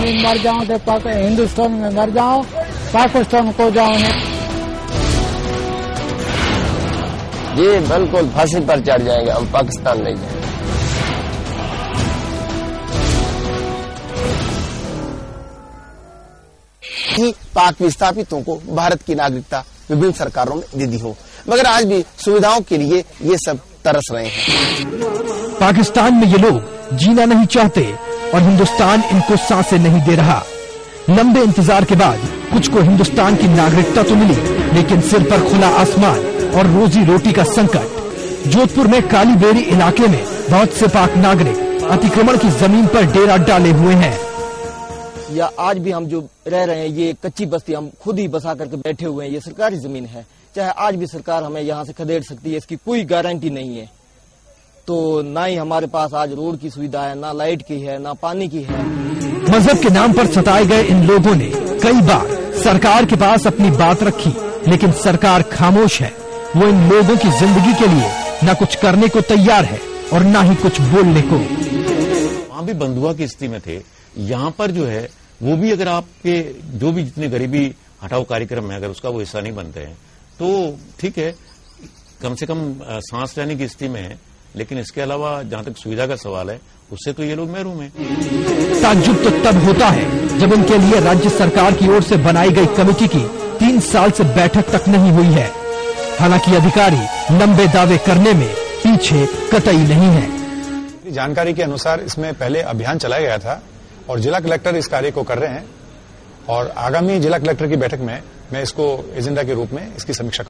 मर जाऊं तो हिंदुस्तान में मर जाऊं, पाकिस्तान को जाऊं नहीं। जी बिल्कुल फांसी पर चढ़ जाएंगे, हम पाकिस्तान नहीं जाएंगे। पाक विस्थापितों को भारत की नागरिकता विभिन्न सरकारों ने दे दी हो, मगर आज भी सुविधाओं के लिए ये सब तरस रहे हैं। पाकिस्तान में ये लोग जीना नहीं चाहते और हिंदुस्तान इनको सांसें नहीं दे रहा। लंबे इंतजार के बाद कुछ को हिंदुस्तान की नागरिकता तो मिली, लेकिन सिर पर खुला आसमान और रोजी रोटी का संकट। जोधपुर में कालीबेरी इलाके में बहुत से पाक नागरिक अतिक्रमण की जमीन पर डेरा डाले हुए हैं। या आज भी हम जो रह रहे हैं, ये कच्ची बस्ती हम खुद ही बसा करके बैठे हुए हैं। ये सरकारी जमीन है, चाहे आज भी सरकार हमें यहाँ से खदेड़ सकती है, इसकी कोई गारंटी नहीं है। तो ना ही हमारे पास आज रोड की सुविधा है, ना लाइट की है, ना पानी की है। मजहब के नाम पर सताए गए इन लोगों ने कई बार सरकार के पास अपनी बात रखी, लेकिन सरकार खामोश है। वो इन लोगों की जिंदगी के लिए न कुछ करने को तैयार है और न ही कुछ बोलने को। वहां भी बंधुआ की स्थिति में थे, यहाँ पर जो है वो भी अगर आपके जो भी जितने गरीबी हटाओ कार्यक्रम है, अगर उसका वो हिस्सा नहीं बनते हैं तो ठीक है, कम से कम सांस लेने की स्थिति में है। लेकिन इसके अलावा जहां तक सुविधा का सवाल है, उससे तो ये लोग महरूम हैं। ताज्जुब तो तब होता है जब उनके लिए राज्य सरकार की ओर से बनाई गई कमेटी की 3 साल से बैठक तक नहीं हुई है। हालांकि अधिकारी लंबे दावे करने में पीछे कतई नहीं है। जानकारी के अनुसार इसमें पहले अभियान चलाया गया था और जिला कलेक्टर इस कार्य को कर रहे हैं और आगामी जिला कलेक्टर की बैठक में मैं इसको एजेंडा के रूप में इसकी समीक्षा